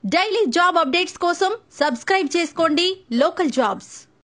Daily job updates కోసం subscribe చేసుకోండి local jobs.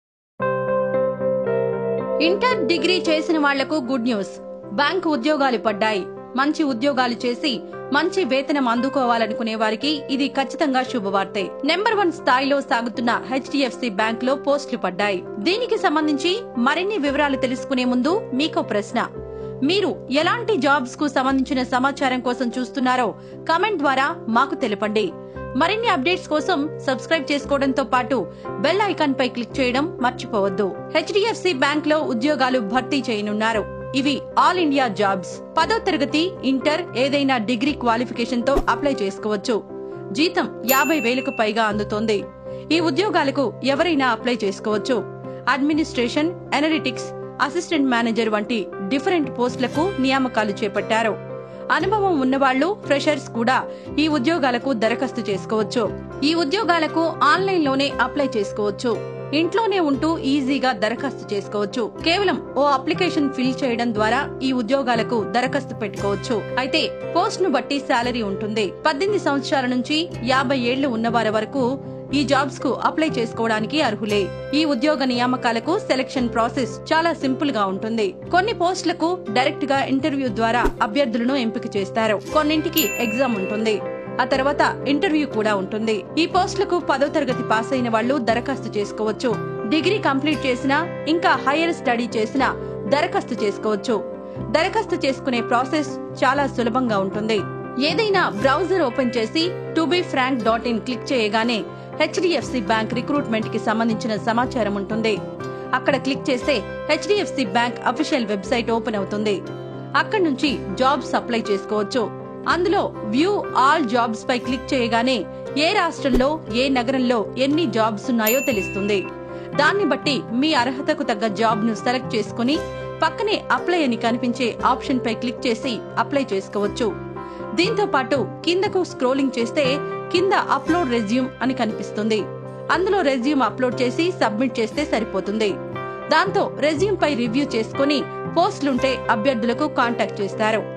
Inter degree చేసిన వాళ్లకు గుడ్ న్యూస్. బ్యాంకు ఉద్యోగాలు పడ్డాయి. మంచి ఉద్యోగాలు చేసి మంచి వేతనం అందుకోవాలనుకునే వారికి ఇది ఖచ్చితంగా శుభవార్తే. నెంబర్ 1 స్థాయిలో సాగుతున్న హెచ్డిఎఫ్సి బ్యాంక్ లో పోస్టులు పడ్డాయి. దీనికి సంబంధించి మరిన్ని వివరాలు తెలుసుకునే ముందు మీకో ప్రశ్న. మీరు ఎలాంటి జాబ్స్ కు సంబంధించిన సమాచారం కోసం చూస్తున్నారో కామెంట్ ద్వారా మాకు తెలపండి. మరిన్ని అప్డేట్స్ కోసం సబ్స్క్రైబ్ చేసుకోవడంతో పాటు బెల్ ఐకాన్ పై క్లిక్ చేయడం మర్చిపోవద్దు. హెచ్డిఎఫ్సి బ్యాంక్ లో ఉద్యోగాలు భర్తీ చేయనున్నారు. ఇవి ఆల్ ఇండియా జాబ్స్. 10వ తరగతి, ఇంటర్, ఏదైనా డిగ్రీ క్వాలిఫికేషన్ తో అప్లై చేసుకోవచ్చు. జీతం 50,000కు పైగా అందుతోంది. ఈ ఉద్యోగాలకు ఎవరైనా అప్లై చేసుకోవచ్చు. అడ్మినిస్ట్రేషన్, అనలిటిక్స్, అసిస్టెంట్ మేనేజర్ వంటి డిఫరెంట్ పోస్టులకు నియామకాలు చేపట్టారు. అనుభవం ఉన్నవాళ్లు, ఫ్రెషర్స్ కూడా ఈ ఉద్యోగాలకు దరఖాస్తు చేసుకోవచ్చు. ఈ ఉద్యోగాలకు ఆన్లైన్ లోనే అప్లై చేసుకోవచ్చు. ఇంట్లోనే ఉంటూ ఈజీగా దరఖాస్తు చేసుకోవచ్చు. కేవలం ఓ అప్లికేషన్ ఫిల్ చేయడం ద్వారా ఈ ఉద్యోగాలకు దరఖాస్తు పెట్టుకోవచ్చు. అయితే పోస్ట్ ను బట్టి శాలరీ ఉంటుంది. 18 సంవత్సరాల నుంచి 50 ఏళ్లు ఉన్నవారి వరకు ఈ జాబ్స్ కు అప్లై చేసుకోవడానికి అర్హులే. ఈ ఉద్యోగ నియామకాలకు సెలక్షన్ ప్రాసెస్ చాలా సింపుల్ గా ఉంటుంది. కొన్ని పోస్టులకు డైరెక్ట్ గా ఇంటర్వ్యూ ద్వారా అభ్యర్థులను ఎంపిక చేస్తారు. కొన్నింటికి ఎగ్జామ్ ఉంటుంది. ఆ తర్వాత ఇంటర్వ్యూ కూడా ఉంటుంది. ఈ పోస్టులకు 10వ తరగతి పాస్ అయిన వాళ్లు దరఖాస్తు చేసుకోవచ్చు. డిగ్రీ కంప్లీట్ చేసినా, ఇంకా హైయర్ స్టడీ చేసినా దరఖాస్తు చేసుకోవచ్చు. దరఖాస్తు చేసుకునే ప్రాసెస్ చాలా సులభంగా ఉంటుంది. ఏదైనా బ్రౌజర్ ఓపెన్ చేసి tobefrank.in క్లిక్ చేయగానే హెచ్డిఎఫ్సి బ్యాంక్ రిక్రూట్మెంట్ కి సంబంధించిన సమాచారం ఉంటుంది. అక్కడ క్లిక్ చేస్తే HDFC bank official website open అవుతుంది. అక్కడి నుంచి జాబ్స్ అప్లై చేసుకోవచ్చు. అందులో వ్యూ ఆల్ జాబ్స్ పై క్లిక్ చేయగానే ఏ రాష్ట్రంలో, ఏ నగరంలో ఎన్ని జాబ్స్ ఉన్నాయో తెలుస్తుంది. దాన్ని బట్టి మీ అర్హతకు తగ్గ జాబ్ ను సెలెక్ట్ చేసుకుని పక్కనే అప్లై అని కనిపించే ఆప్షన్ పై క్లిక్ చేసి అప్లై చేసుకోవచ్చు. దీంతో పాటు కిందకు స్క్రోలింగ్ చేస్తే కింద అప్లోడ్ రెజ్యూమ్ అని కనిపిస్తుంది. అందులో రెజ్యూమ్ అప్లోడ్ చేసి సబ్మిట్ చేస్తే సరిపోతుంది. దాంతో రెజ్యూమ్ పై రివ్యూ చేసుకుని పోస్టులుంటే అభ్యర్థులకు కాంటాక్ట్ చేస్తారు.